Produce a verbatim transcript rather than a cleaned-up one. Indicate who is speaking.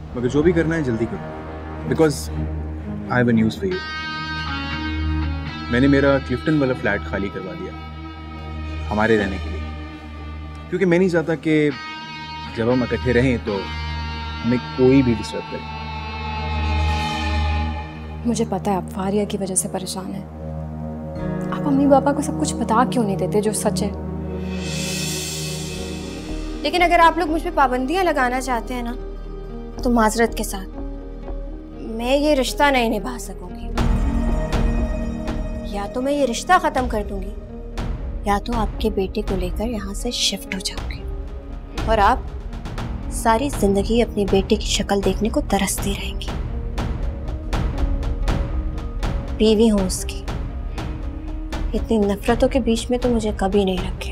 Speaker 1: मगर जो भी करना है जल्दी करो, because I have a news for you. मैंने मेरा क्लिफ्टन वाला फ्लैट खाली करवा दिया हमारे रहने के लिए, क्योंकि मैं नहीं चाहता कि जब हम इकट्ठे रहें तो हमें कोई भी डिस्टर्ब करे।
Speaker 2: मुझे पता है आप फारिया की वजह से परेशान हैं। आप मम्मी पापा को सब कुछ बता क्यों नहीं देते जो सच है?
Speaker 3: लेकिन अगर आप लोग मुझ पे पाबंदियां लगाना चाहते हैं ना, तो माजरत के साथ मैं ये रिश्ता नहीं निभा सकूंगी। या तो मैं ये रिश्ता खत्म कर दूंगी, या तो आपके बेटे को लेकर यहाँ से शिफ्ट हो जाऊंगी और आप सारी जिंदगी अपने बेटे की शक्ल देखने को तरसती रहेंगी। बीवी हूं उसकी, इतनी नफरतों के बीच में तो मुझे कभी नहीं रखे।